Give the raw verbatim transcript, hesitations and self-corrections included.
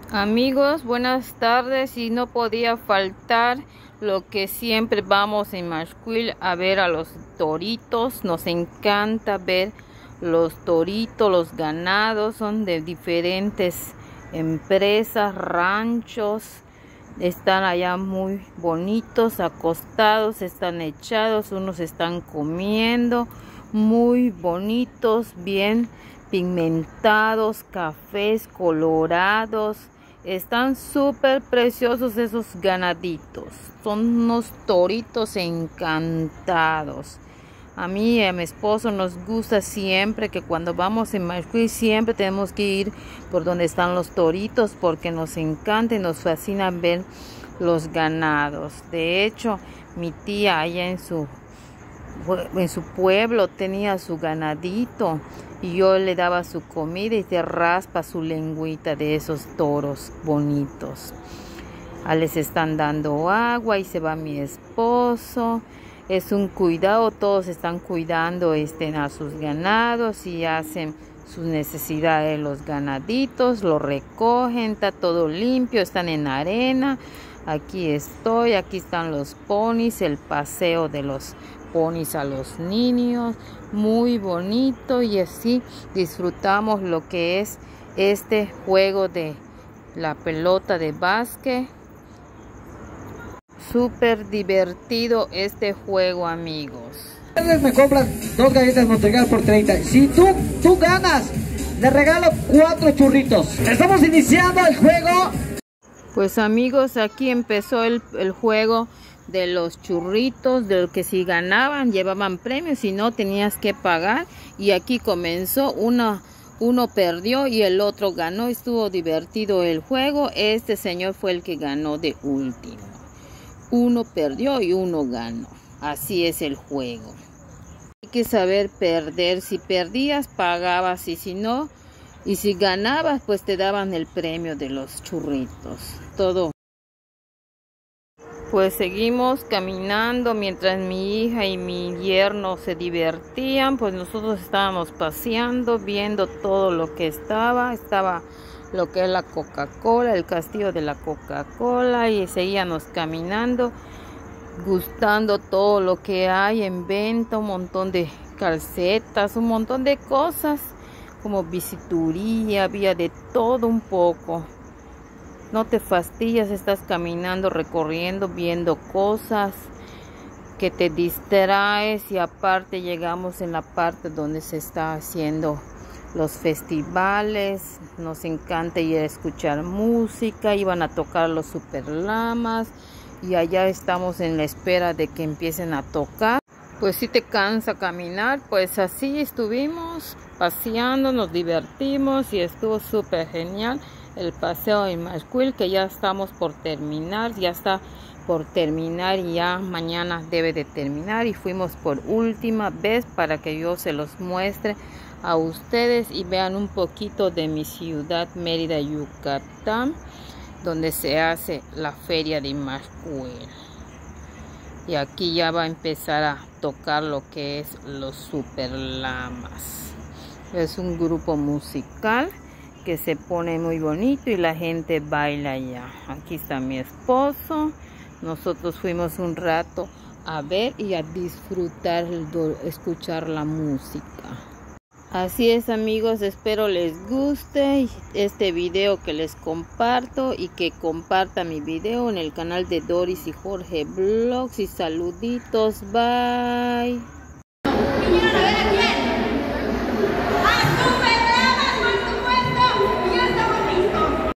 Amigos, buenas tardes. Y no podía faltar lo que siempre vamos en Maxcuil a ver a los toritos. Nos encanta ver los toritos, los ganados. Son de diferentes empresas, ranchos. Están allá muy bonitos, acostados, están echados, unos están comiendo, muy bonitos, bien pigmentados, cafés, colorados. Están súper preciosos esos ganaditos. Son unos toritos encantados. A mí y a mi esposo nos gusta siempre que cuando vamos en Maxcuil siempre tenemos que ir por donde están los toritos porque nos encanta y nos fascina ver los ganados. De hecho, mi tía allá en su, en su pueblo tenía su ganadito y yo le daba su comida y se raspa su lengüita de esos toros bonitos. A les están dando agua y se va mi esposo. Es un cuidado, todos están cuidando este, a sus ganados y hacen sus necesidades los ganaditos, lo recogen, está todo limpio, están en arena. Aquí estoy, aquí están los ponis, el paseo de los ponis a los niños, muy bonito, y así disfrutamos lo que es este juego de la pelota de básquet. Súper divertido este juego, amigos. Me compran dos galletas Montreal por treinta. Si tú, tú ganas, le regalo cuatro churritos. Estamos iniciando el juego. Pues amigos, aquí empezó el, el juego de los churritos, de que si ganaban llevaban premios, si no tenías que pagar. Y aquí comenzó, uno, uno perdió y el otro ganó. Estuvo divertido el juego. Este señor fue el que ganó de último. Uno perdió y uno ganó. Así es el juego. Hay que saber perder. Si perdías, pagabas, y si no, y si ganabas, pues te daban el premio de los churritos. Todo. Pues seguimos caminando mientras mi hija y mi yerno se divertían. Pues nosotros estábamos paseando, viendo todo lo que estaba. Estaba lo que es la Coca-Cola, el castillo de la Coca-Cola, y seguíamos caminando, gustando todo lo que hay en venta, un montón de calcetas, un montón de cosas, como bisutería, había de todo un poco. No te fastidias, estás caminando, recorriendo, viendo cosas que te distraes, y aparte llegamos en la parte donde se está haciendo los festivales. Nos encanta ir a escuchar música. Iban a tocar los Super Lamas y allá estamos en la espera de que empiecen a tocar. Pues si te cansa caminar, pues así estuvimos paseando, nos divertimos y estuvo súper genial el paseo en Maxcuil, que ya estamos por terminar, ya está por terminar y ya mañana debe de terminar. Y fuimos por última vez para que yo se los muestre a ustedes y vean un poquito de mi ciudad, Mérida, Yucatán, donde se hace la feria de Maxcuil. Y aquí ya va a empezar a tocar lo que es los Super Lamas. Es un grupo musical que se pone muy bonito y la gente baila allá. Aquí está mi esposo. Nosotros fuimos un rato a ver y a disfrutar, escuchar la música. Así es, amigos, espero les guste este video que les comparto y que compartan mi video en el canal de Doris y Jorge Vlogs. Y saluditos, bye.